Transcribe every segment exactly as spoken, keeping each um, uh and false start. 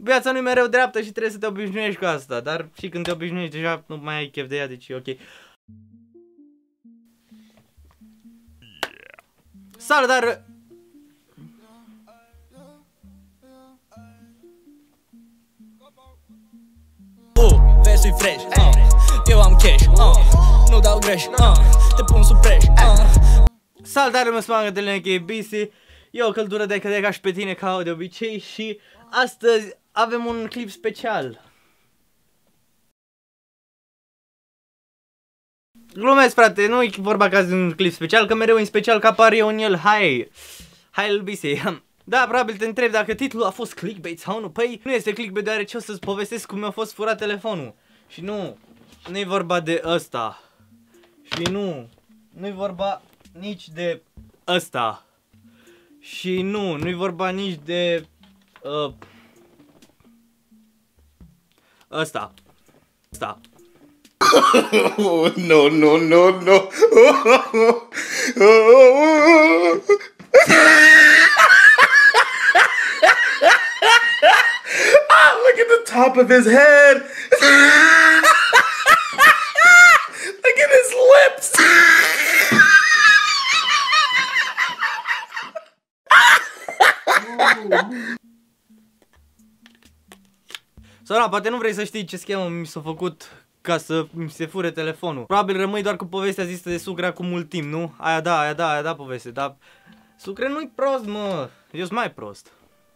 viața nu-i mereu dreaptă și trebuie să te obișnuiești cu asta. Dar și când te obișnuiești deja nu mai ai chef de ea, deci e ok. Salutare! Uh, versul-i fresh, uh, eu am cash, uh, nu dau greș, uh, te pun sub preș, uh. Salutare, mă spun de L N K B C. E o căldură de cădea ca și pe tine, ca de obicei. Și astăzi avem un clip special. Glumesc, frate, nu e vorba că azi de un clip special, că mereu în special că apar eu în el. Hai, hai L B C. Da, probabil te întreb dacă titlul a fost clickbait sau nu. Păi nu este clickbait, deoarece o să-ți povestesc cum mi-a fost furat telefonul. Și nu, nu e vorba de ăsta. Și nu, nu e vorba nici de ăsta. Și nu, nu e vorba nici de uh, ăsta. Ăsta. Oh, no, no, no, no. Ah, look at the top of his head. Look at his lips. Sora, poate nu vrei să știi ce schemă mi s-a făcut ca să mi se fure telefonul. Probabil rămâi doar cu povestea zisă de Sucre acum mult timp, nu? Aia da, aia da, aia da poveste, dar Sucre nu-i prost, mă. Eu sunt mai prost.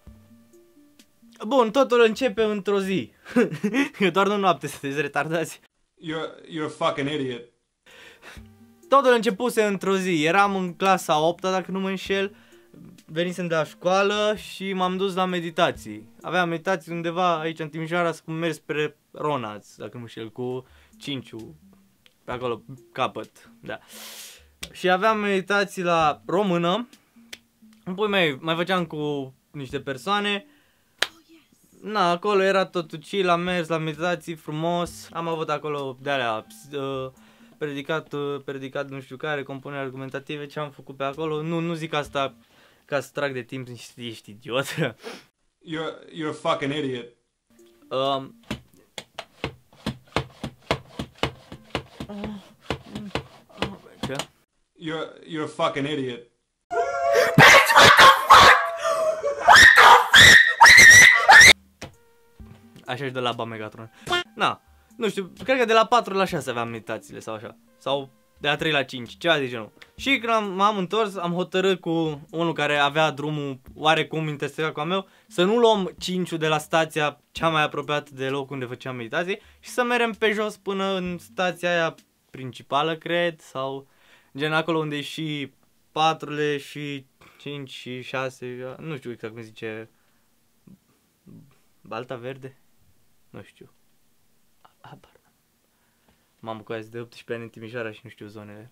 Bun, totul începe într-o zi. Doar nu noapte, sunteți retardați. You're, you're a fucking idiot. Totul începuse într-o zi. Eram în clasa a opta, dacă nu mă înșel. Venisem de la școală și m-am dus la meditații. Aveam meditații undeva aici în Timișoara, să merg spre Ronaț, dacă nu mă înșel, cu Cinciu, pe acolo, capăt, da. Și aveam meditații la română. Apoi mai, mai făceam cu niște persoane. Na, acolo era totul chill, am mers la meditații frumos. Am avut acolo de-alea, uh, predicat, uh, predicat nu știu care, compuneri argumentative, ce am făcut pe acolo. Nu, nu zic asta ca să trag de timp, ești, ești idiot. You're, you're a fucking idiot. Um. Ce? You're, you're a fucking idiot. Așa și de la Megatron. Na, nu știu, cred că de la patru la șase aveam meditațiile sau așa. Sau de la trei la cinci, ceva de genul. Și când m-am întors, am hotărât cu unul care avea drumul oarecum intersectat cu al meu să nu luăm cinciul de la stația cea mai apropiată de locul unde făceam meditații și să mergem pe jos până în stația aia principală, cred, sau gen acolo unde e și patrule și cinci și șase, nu știu exact cum zice, Balta Verde? Nu știu. Habar. M-am bucurat de optsprezece ani în Timișoara și nu știu zonele.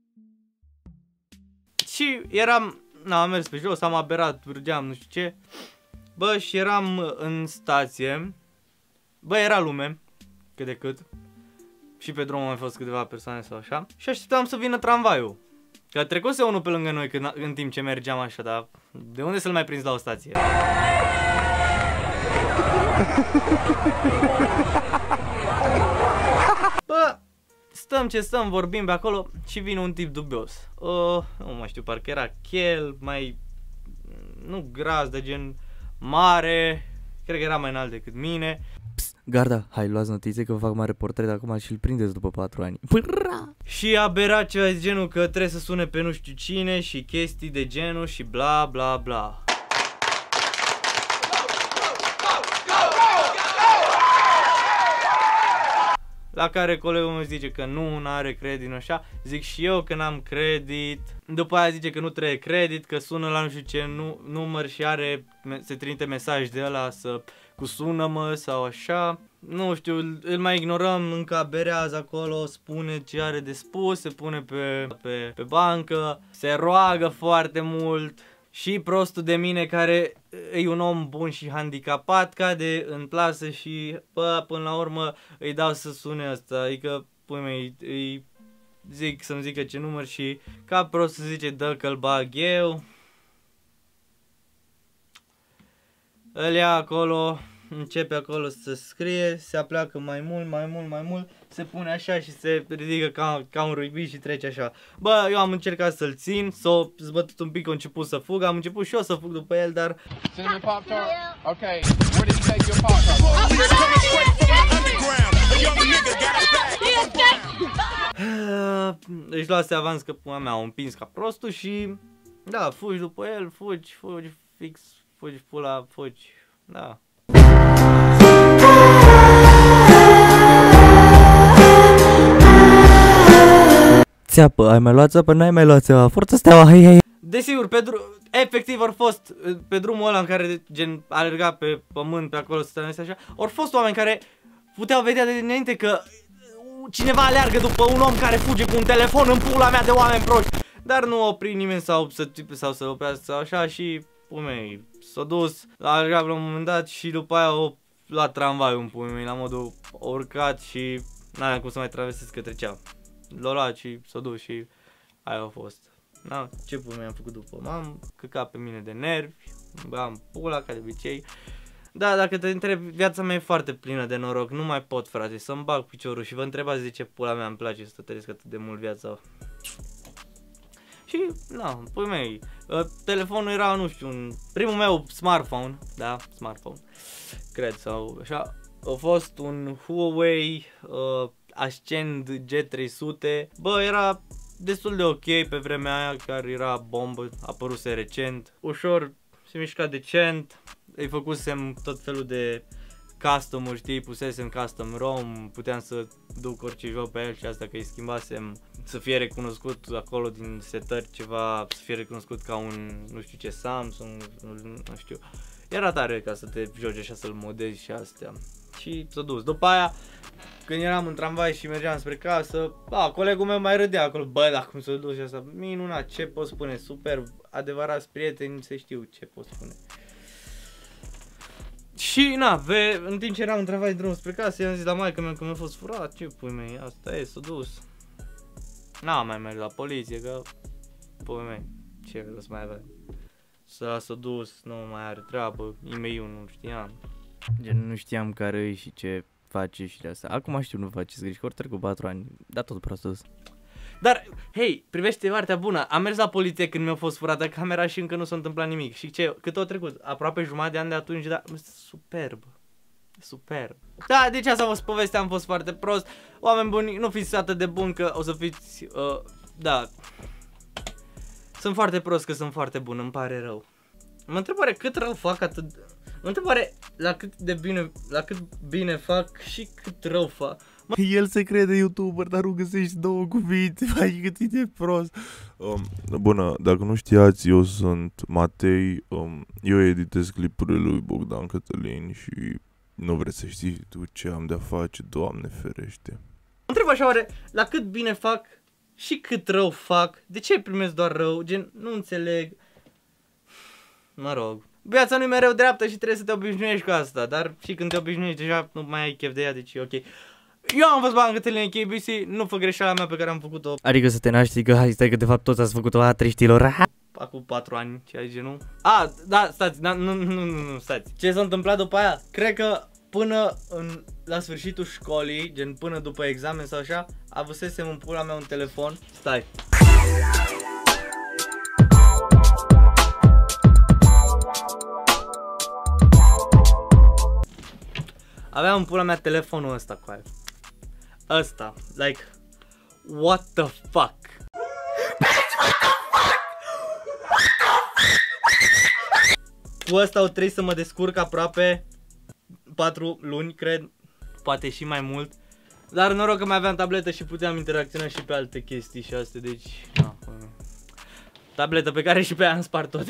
Și eram, na, am mers pe jos, am aberat, urgeam, nu știu ce. Bă, și eram în stație. Bă, era lume, cât de cât. Și pe drum au mai fost câteva persoane sau așa. Și așteptam să vină tramvaiul. Că trecuse unul pe lângă noi când, în timp ce mergeam așa, dar de unde să-l mai prins la o stație? Bă, stăm ce stăm, vorbim pe acolo și vine un tip dubios. Uh, nu mai știu, parcă era chel, mai, nu gras, de gen mare, cred că era mai înalt decât mine. Psst, garda, hai, luați notițe că vă fac mare portret acum și îl prindeți după patru ani. Pârra! Și abera ceva de genul că trebuie să sune pe nu știu cine și chestii de genul și bla bla bla. La care colegul meu zice că nu, nu are credit, așa. Zic și eu că n-am credit. După aia zice că nu trebuie credit, că sună la nu știu ce nu, număr și are, se trimite mesaj de ăla să, cu sună-mă sau așa. Nu știu, îl mai ignorăm, încă aberează acolo, spune ce are de spus, se pune pe, pe, pe bancă, se roagă foarte mult. Și prostul de mine, care e un om bun și handicapat, cade în plasă și, bă, până la urmă îi dau să sune ăsta. Adică, pui mei, îi zic să-mi zică ce număr și ca prostul zice, dă că-l bag eu. Îl ia acolo, începe acolo să scrie, se apleacă mai mult, mai mult, mai mult, se pune așa și se ridică ca, ca un rugby și trece așa. Bă, eu am încercat să-l țin, s-a zbătut un pic, a început să fug, am început și eu să fug după el, dar... Ok, where did you take your Pop-Tart? Își luase avans că pula mea, au împins ca prostul și... Da, fugi după el, fugi, fugi, fix, fugi, pula, fugi, da. Țeapă, ai mai luat țeapă? N-ai mai luat țeapă, forță steaua, hai, hai. Desigur, pe drum, efectiv au fost, pe drumul ăla în care gen alerga pe pământ, pe acolo, stătea așa, au fost oameni care puteau vedea de dinainte că cineva aleargă după un om care fuge cu un telefon în pula mea de oameni proști. Dar nu a oprit nimeni sau să sau să oprească sau așa și pumei s-a dus, a alergat la un moment dat și după aia a luat tramvaiul în pumei la modul a urcat și n-avea cum să mai traversez că trecea. L-a luat și s-a dus și aia a fost. Na, ce pumei am făcut după? M-am căcat pe mine de nervi, am pula ca de obicei. Da, dacă te întrebi, viața mea e foarte plină de noroc, nu mai pot, frate, să-mi bag piciorul și vă întrebați de ce pula mea îmi place să trăiesc atât de mult viața. Și, na, pui mei, uh, telefonul era, nu știu, un, primul meu smartphone, da, smartphone, cred, sau așa, a fost un Huawei uh, Ascend G trei sute, bă, era destul de ok pe vremea aia, care era bombă, apăruse recent, ușor, se mișca decent, îi făcusem tot felul de custom-uri, știi, pusesem custom ROM, puteam să duc orice joc pe el și asta că îi schimbasem, să fie recunoscut acolo din setări ceva, să fie recunoscut ca un, nu știu ce, Samsung, nu, nu știu. Era tare ca să te joci așa, să-l modezi și astea. Și s-a dus. După aia, când eram în tramvai și mergeam spre casă, a, colegul meu mai râdea acolo, bă, dar cum s-a dus și asta, minunat, ce pot spune, super, adevărați prieteni, se știu ce pot spune. Și na, ve, în timp ce eram în tramvai drum spre casă, i-am zis la maică mea că mi-a fost furat, ce pui mei, asta e, s-a dus. N-am mai mers la poliție, că, pui mei, ce rost mai avea. S-a dus, nu mai are treabă, e-mail-ul nu știam. Gen, nu știam care e și ce face și de asta. Acum știu, nu faceți griji, că ori trec cu patru ani, dar tot proastos. Dar, hei, privește partea bună, am mers la poliție când mi-a fost furată camera și încă nu s-a întâmplat nimic. Și ce, cât a trecut? Aproape jumătate de ani de atunci, dar superb. Superb. Da, deci asta a fost povestea, am fost foarte prost. Oameni buni, nu fiți atât de buni că o să fiți, uh, da. Sunt foarte prost că sunt foarte bun, îmi pare rău. Mă întreb oare cât rău fac atât... Mă întreb oare la cât de bine, la cât bine fac și cât rău fac. El se crede YouTuber, dar nu găsești două cuvinte, mai cât e de prost. Um, bună, dacă nu știați, eu sunt Matei, um, eu editez clipurile lui Bogdan Cătălin și nu vreți să știi tu ce am de-a face, Doamne ferește. Mă întreb așa oare la cât bine fac și cât rău fac, de ce primesc doar rău, gen, nu înțeleg. Mă rog. Viața nu e mereu dreaptă și trebuie să te obișnuiești cu asta, dar și când te obișnuiești deja nu mai ai chef de ea, deci e ok. Eu am fost Bogdan Cătălin K B C, nu fă greșeala mea pe care am făcut-o. Adică să te naști, că hai stai că de fapt toți ați făcut-o a triștilor. Acum patru ani, ceea ce nu. A, da, stați, da, nu, nu, nu, nu, stați. Ce s-a întâmplat după aia? Cred că până în, la sfârșitul școlii, gen până după examen sau așa, avusesem în pula mea un telefon. Stai. Aveam în pula mea telefonul ăsta cu aia. Ăsta, like, what the fuck? Cu ăsta au trebuit să mă descurc aproape patru luni, cred, poate și mai mult. Dar noroc că mai aveam tabletă și puteam interacționa și pe alte chestii și astea, deci... Na, tabletă pe care și pe aia am spart toate.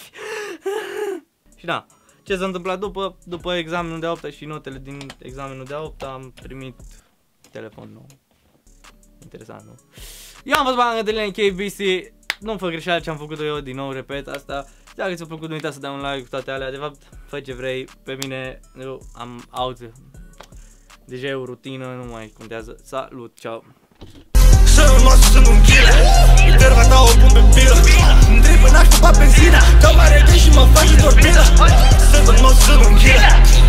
Și da, ce s-a întâmplat după? După examenul de a opta și notele din examenul de a opta am primit telefon nou. Interesant, nu? Eu am fost Bogdan Cătălin K B C. Nu fă greșeala ce am făcut eu, din nou repet asta. Dacă ți-a plăcut, nu uita să dai un like cu toate alea. De fapt, fă ce vrei. Pe mine, eu am out. Deja e o rutină, nu mai contează. Salut, ciao. Să-mi mă sunt un ghilă, interva ta o pun pe bilă. Îmi trebuie n-aș pupa benzina, dau mai repede și mă faci doar bilă. Să-mi mă sunt un ghilă.